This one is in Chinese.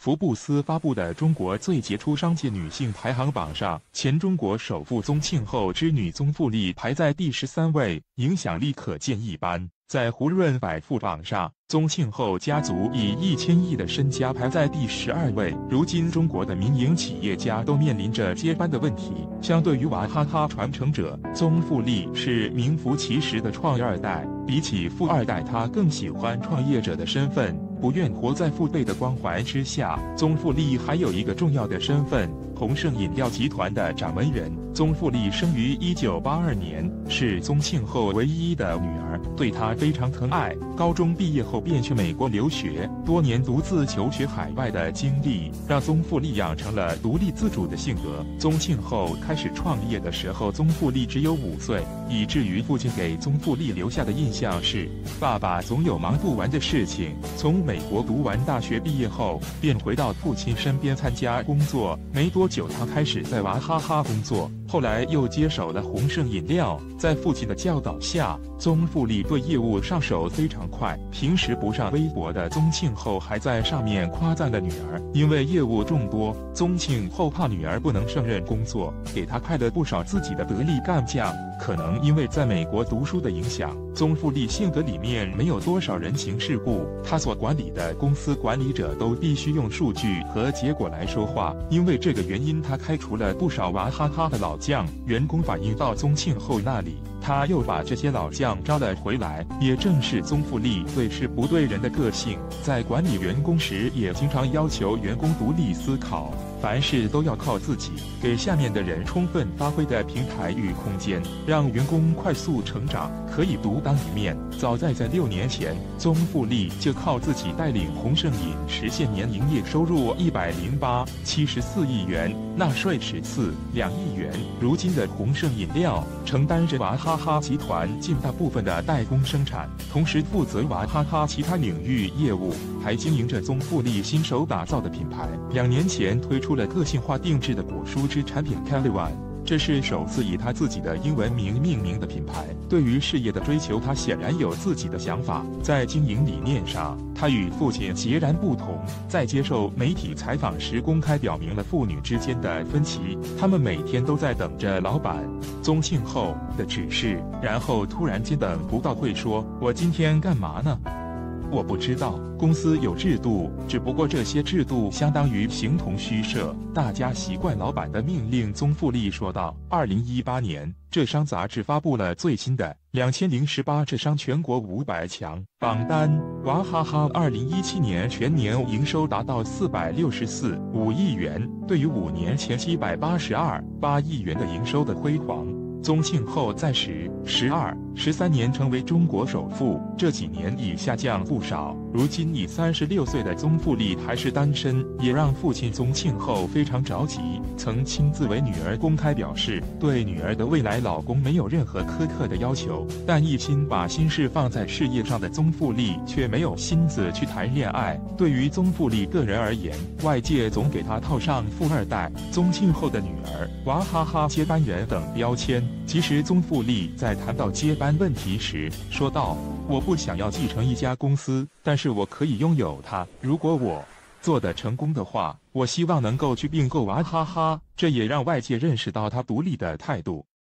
福布斯发布的中国最杰出商界女性排行榜上，前中国首富宗庆后之女宗馥莉排在第13位，影响力可见一斑。在胡润百富榜上，宗庆后家族以1000亿的身家排在第12位。如今，中国的民营企业家都面临着接班的问题。相对于娃哈哈传承者，宗馥莉是名副其实的创业二代。比起富二代，她更喜欢创业者的身份，不愿活在父辈的光环之下。宗馥莉还有一个重要的身份，鸿盛饮料集团的掌门人。宗馥莉生于1982年，是宗庆后唯一的女儿，对她非常疼爱。高中毕业后便去美国留学，多年独自求学海外的经历，让宗馥莉养成了独立自主的性格。宗庆后开始创业的时候，宗馥莉只有5岁，以至于父亲给宗馥莉留下的印象是，爸爸总有忙不完的事情。从美国读完大学毕业后，便回到父亲身边参加工作。没多久，他开始在娃哈哈工作，后来又接手了鸿盛饮料。在父亲的教导下，宗馥莉对业务上手非常快。平时不上微博的宗庆后还在上面夸赞了女儿，因为业务众多，宗庆后怕女儿不能胜任工作，给她派了不少自己的得力干将。可能因为在美国读书的影响，宗馥莉性格里面没有多少人情世故，她所管理的公司管理者都必须用数据和结果来说话。因为这个原因，她开除了不少娃哈哈的老将，员工反映到宗庆后那里，他又把这些老将招了回来。也正是宗馥莉对事不对人的个性，在管理员工时也经常要求员工独立思考，凡事都要靠自己，给下面的人充分发挥的平台与空间，让员工快速成长，可以独当一面。早在6年前，宗馥莉就靠自己带领鸿盛饮实现年营业收入108.74亿元，纳税14.2亿元。如今的鸿盛饮料承担着娃哈哈集团近大部分的代工生产，同时负责娃哈哈其他领域业务，还经营着宗馥莉亲手打造的品牌。2年前推出了个性化定制的果蔬汁产品 Kelly One， 这是首次以他自己的英文名命名的品牌。对于事业的追求，他显然有自己的想法。在经营理念上，他与父亲截然不同。在接受媒体采访时，公开表明了父女之间的分歧。他们每天都在等着老板宗庆后的指示，然后突然间等不到会说：“我今天干嘛呢？我不知道。”公司有制度，只不过这些制度相当于形同虚设，大家习惯老板的命令。宗馥莉说道。2018年，浙商杂志发布了最新的2018浙商全国500强榜单，娃哈哈2017年全年营收达到464.5亿元，对于5年前782.8亿元的营收的辉煌。宗庆后在10、12、13年成为中国首富，这几年已下降不少。如今已36岁的宗馥莉还是单身，也让父亲宗庆后非常着急，曾亲自为女儿公开表示，对女儿的未来老公没有任何苛刻的要求，但一心把心事放在事业上的宗馥莉却没有心思去谈恋爱。对于宗馥莉个人而言，外界总给她套上富二代、宗庆后的女儿、娃哈哈接班人等标签。其实宗馥莉在谈到接班问题时说道：“我不想要继承一家公司，但是我可以拥有它。如果我做得成功的话，我希望能够去并购娃哈哈。”这也让外界认识到她独立的态度。